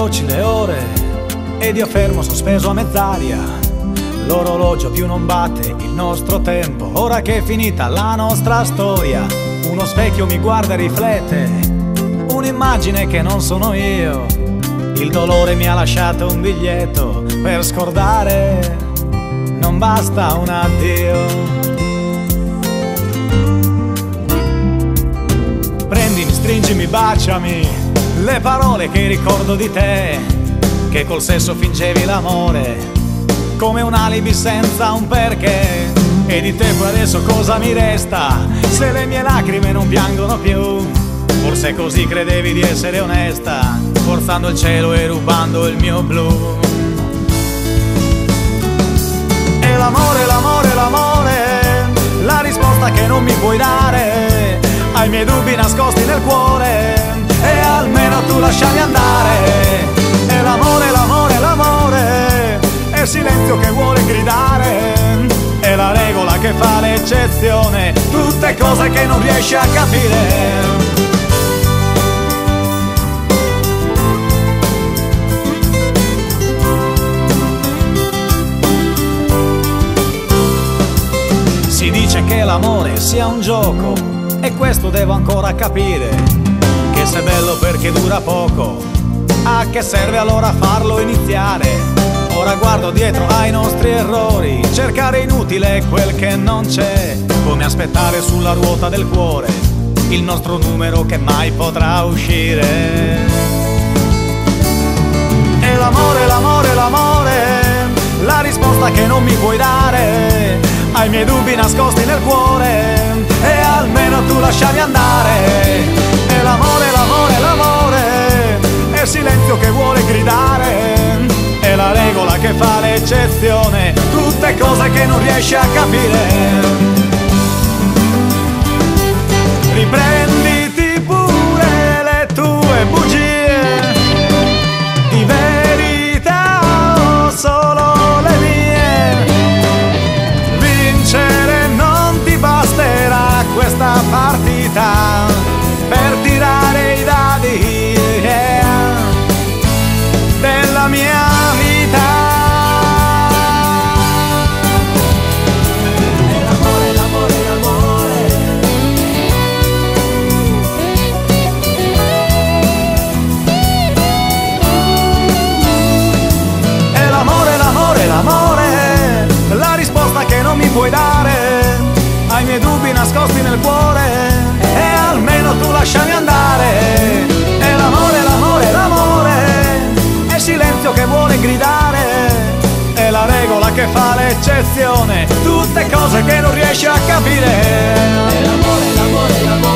veloci le ore ed io fermo sospeso a mezz'aria. L'orologio più non batte il nostro tempo, ora che è finita la nostra storia. Uno specchio mi guarda e riflette un'immagine che non sono io. Il dolore mi ha lasciato un biglietto per scordare, non basta un addio. Prendimi, stringimi, baciami, le parole che ricordo di te, che col sesso fingevi l'amore, come un alibi senza un perché. E di te poi adesso cosa mi resta, se le mie lacrime non piangono più? Forse così credevi di essere onesta, forzando il cielo e rubando il mio blu. E l'amore, l'amore, l'amore, la risposta che non mi puoi dare ai miei dubbi nascosti nel cuore, e almeno tu lasciami andare. E l'amore, l'amore, l'amore, è il silenzio che vuole gridare, è la regola che fa l'eccezione, tutte cose che non riesci a capire. Si dice che l'amore sia un gioco, e questo devo ancora capire, che se è bello perché dura poco, a che serve allora farlo iniziare? Ora guardo dietro ai nostri errori, cercare inutile quel che non c'è, come aspettare sulla ruota del cuore il nostro numero che mai potrà uscire. E l'amore, l'amore, l'amore, la risposta che non mi puoi dare ai miei dubbi nascosti nel cuore, e almeno tu lasciami andare. E l'amore, l'amore, l'amore, è il silenzio che vuole gridare, è la regola che fa l'eccezione, tutte cose che non riesci a capire. Riprenditi pure le tue bugie, di verità o solo le mie. Vincere non ti basterà questa partita per tirare i dadi, yeah, della mia vita. E l'amore, l'amore, l'amore, e l'amore, l'amore, l'amore, la risposta che non mi puoi dare ai miei dubbi nascosti nel cuore, e almeno tu lasciami andare. E l'amore, l'amore, l'amore, è il silenzio che vuole gridare, è la regola che fa l'eccezione, tutte cose che non riesci a capire. E l'amore, l'amore, l'amore,